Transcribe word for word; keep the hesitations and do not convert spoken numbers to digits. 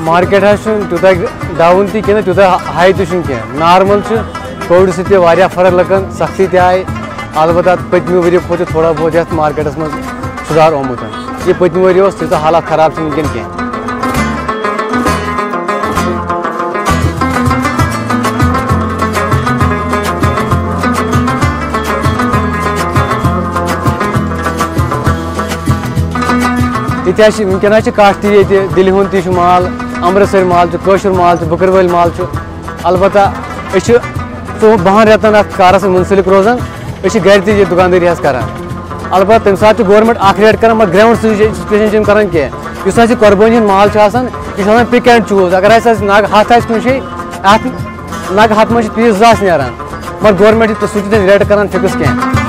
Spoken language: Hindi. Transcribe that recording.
मार्केट तूत डाउन तह तूत हाई तह नॉर्मल कोविड सत्या फर्क लकन सख्ती आई अलबत्ता पतमि वरी खो थोड़ा बहुत ये मार्केटस मज सुधार आमुत ये पतमि वरी तूत हालात खराब वनकन कह ये वनकन काश्त ये दिल्ली हुंद तह माल अमृतसर माल कशर माल बकरवल माल अलबत्ता बहन रेतन अत कारस मुंसलिक रोजान घर तह दुकानदारी कर अलबत्ता तम सात गवर्नमेंट अख रेट कर मगर ग्राउंड सिचुएशन कर कह कुर्बानी माल यह पिक एंड चूज अगर नग हथ आ कुछ अत नग हथ मज पीस जस नान मगर गवर्नमेंट सह रेट कर फिक्स कह